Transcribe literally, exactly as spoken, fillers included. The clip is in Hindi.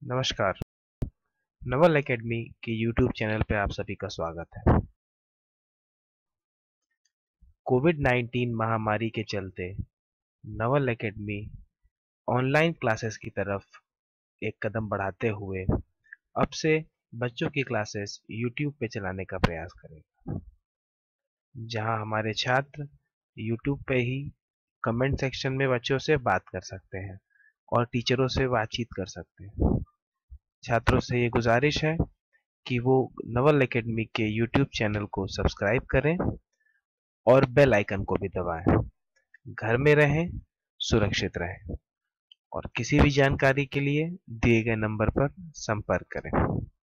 नमस्कार। नवल एकेडमी के यूट्यूब चैनल पे आप सभी का स्वागत है। कोविड नाइनटीन महामारी के चलते नवल एकेडमी ऑनलाइन क्लासेस की तरफ एक कदम बढ़ाते हुए अब से बच्चों की क्लासेस यूट्यूब पे चलाने का प्रयास करेगा, जहां हमारे छात्र यूट्यूब पे ही कमेंट सेक्शन में बच्चों से बात कर सकते हैं और टीचरों से बातचीत कर सकते हैं। छात्रों से ये गुजारिश है कि वो नवल एकेडमी के यूट्यूब चैनल को सब्सक्राइब करें और बेल आइकन को भी दबाएं। घर में रहें, सुरक्षित रहें और किसी भी जानकारी के लिए दिए गए नंबर पर संपर्क करें।